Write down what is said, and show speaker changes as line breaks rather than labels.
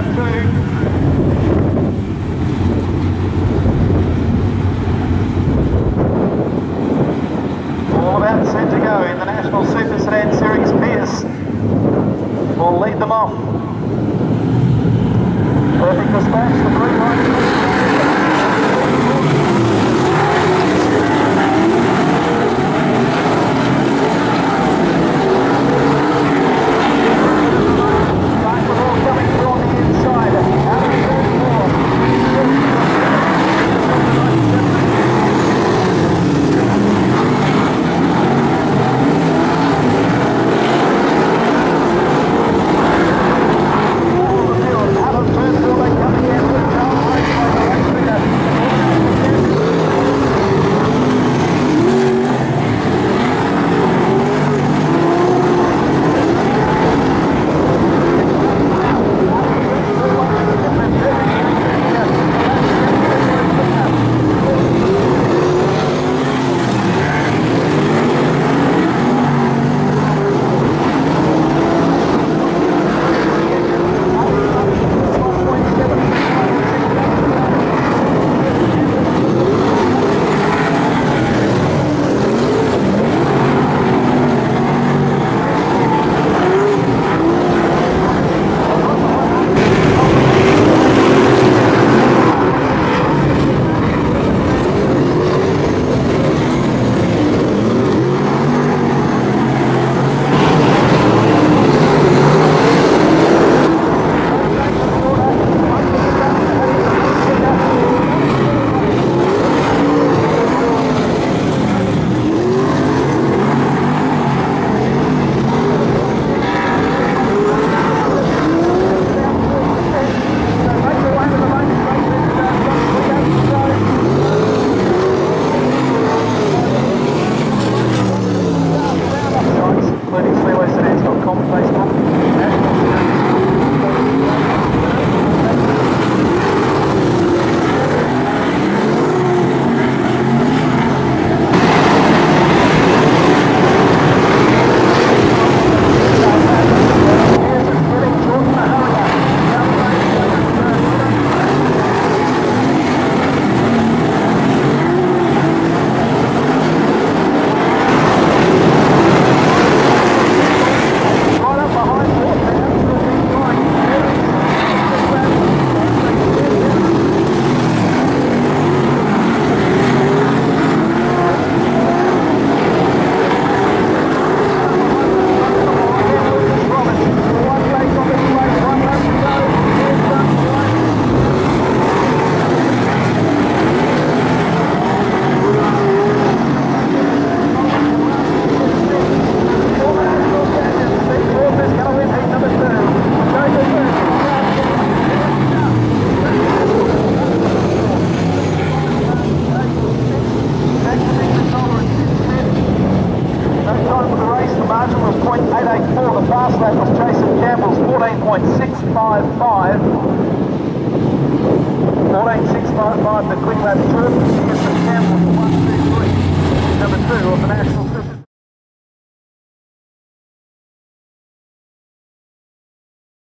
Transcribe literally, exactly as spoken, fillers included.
All about set to go in the National Super Sedan Series. Pierce will lead them off. Perfect dispatch, the green light. fourteen point six five five. fourteen point six five five, the quick lap trip. Here's the Campbell one two three. Number two of the National